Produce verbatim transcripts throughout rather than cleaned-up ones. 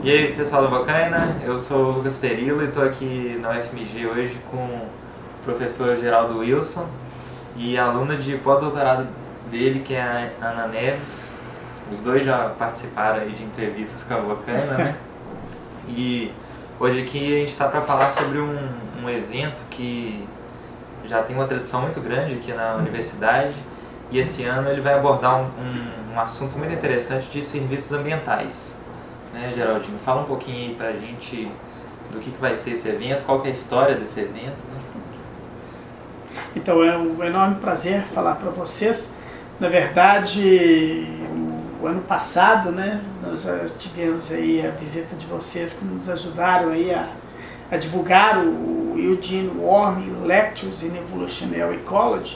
E aí pessoal da Bocaina, eu sou o Lucas Perilla e estou aqui na U F M G hoje com o professor Geraldo Wilson e a aluna de pós-doutorado dele, que é a Ana Neves. Os dois já participaram aí de entrevistas com a Bocaina, né? E hoje aqui a gente está para falar sobre um, um evento que já tem uma tradição muito grande aqui na universidade, e esse ano ele vai abordar um, um, um assunto muito interessante de serviços ambientais. Né, Geraldinho? Fala um pouquinho aí pra gente do que, que vai ser esse evento, qual que é a história desse evento. Né? Então é um enorme prazer falar para vocês. Na verdade, o ano passado, né, nós já tivemos aí a visita de vocês que nos ajudaram aí a, a divulgar o Eugene Warming Lectures in Evolutionary Ecology,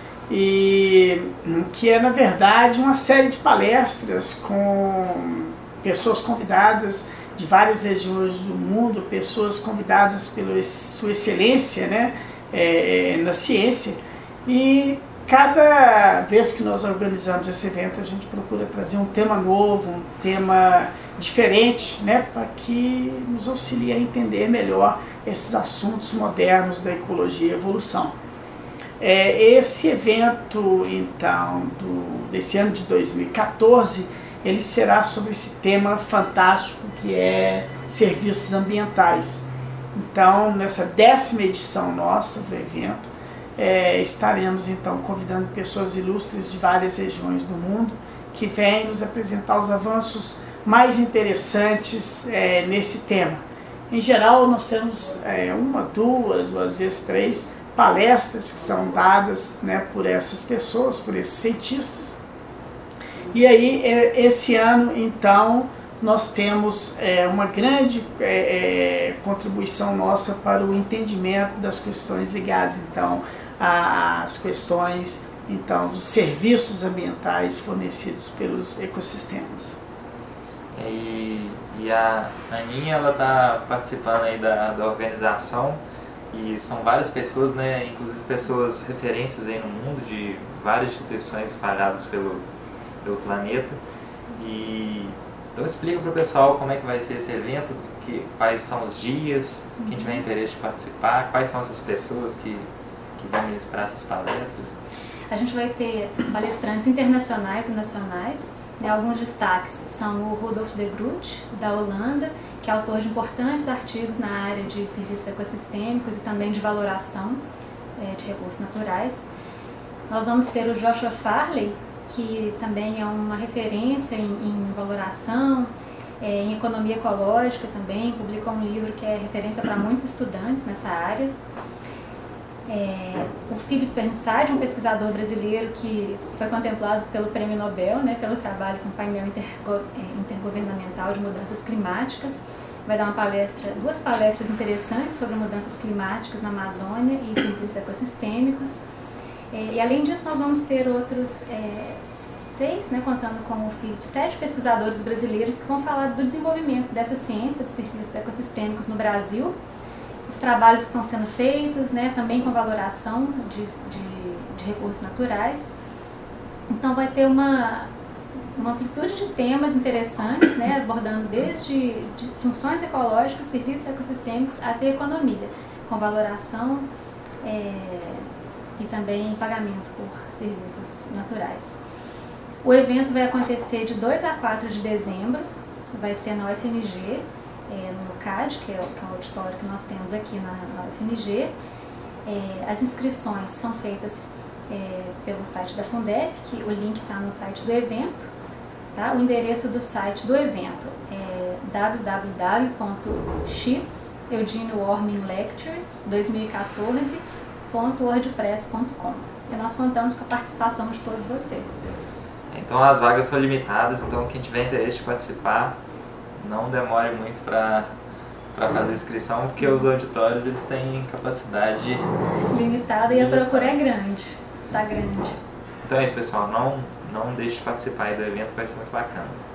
e que é na verdade uma série de palestras com pessoas convidadas de várias regiões do mundo, pessoas convidadas pela sua excelência, né, é, na ciência. E cada vez que nós organizamos esse evento, a gente procura trazer um tema novo, um tema diferente, né, para que nos auxilie a entender melhor esses assuntos modernos da ecologia e evolução. É, esse evento, então, do, desse ano de dois mil e quatorze, ele será sobre esse tema fantástico que é serviços ambientais. Então, nessa décima edição nossa do evento, é, estaremos então convidando pessoas ilustres de várias regiões do mundo que vêm nos apresentar os avanços mais interessantes é, nesse tema. Em geral, nós temos é, uma, duas ou às vezes três palestras que são dadas, né, por essas pessoas, por esses cientistas. E aí, esse ano, então, nós temos é, uma grande é, contribuição nossa para o entendimento das questões ligadas, então, às questões, então, dos serviços ambientais fornecidos pelos ecossistemas. E, e a Aninha, ela está participando aí da, da organização, e são várias pessoas, né, inclusive pessoas referências aí no mundo, de várias instituições espalhadas pelo pelo planeta. E então explica para o pessoal como é que vai ser esse evento, que, quais são os dias, quem tiver interesse de participar, quais são essas pessoas que, que vão ministrar essas palestras. A gente vai ter palestrantes internacionais e nacionais, né? Alguns destaques são o Rudolf de Groot, da Holanda, que é autor de importantes artigos na área de serviços ecossistêmicos e também de valoração é, de recursos naturais. Nós vamos ter o Joshua Farley, que também é uma referência em, em valoração, é, em economia ecológica também, publicou um livro que é referência para muitos estudantes nessa área. É, o Philip Burnside, um pesquisador brasileiro que foi contemplado pelo Prêmio Nobel, né, pelo trabalho com o painel intergo intergovernamental de mudanças climáticas, vai dar uma palestra, duas palestras interessantes sobre mudanças climáticas na Amazônia e serviços ecossistêmicos. E além disso, nós vamos ter outros é, seis, né, contando com o Filipe, sete pesquisadores brasileiros que vão falar do desenvolvimento dessa ciência de serviços ecossistêmicos no Brasil, os trabalhos que estão sendo feitos, né, também com valoração de, de, de recursos naturais. Então vai ter uma, uma amplitude de temas interessantes, né, abordando desde de funções ecológicas, serviços ecossistêmicos até economia, com valoração é, e também pagamento por serviços naturais. O evento vai acontecer de dois a quatro de dezembro, vai ser na U F M G, é, no C A D, que é, que é o auditório que nós temos aqui na, na U F M G. É, as inscrições são feitas é, pelo site da Fundep, que o link está no site do evento. Tá? O endereço do site do evento é w w w ponto x eugene warming lectures dois mil e quatorze ponto wordpress ponto com, e nós contamos com a participação de todos vocês. Então as vagas são limitadas, então quem tiver interesse de participar, não demore muito para para fazer inscrição, Sim. porque os auditórios eles têm capacidade limitada e a procura é grande, tá grande. Então é isso, pessoal, não, não deixe de participar aí do evento, vai ser muito bacana.